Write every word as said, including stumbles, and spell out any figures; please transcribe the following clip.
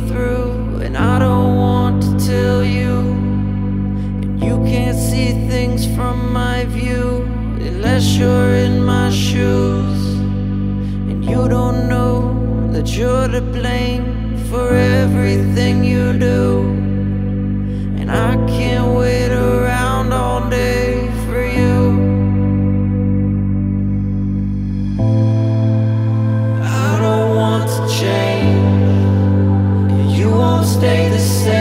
through, and I don't want to tell you. And you can't see things from my view unless you're in my shoes. And you don't know that you're to blame for everything you do. And I can't wait around all day for you. I don't want to change. You won't stay the same.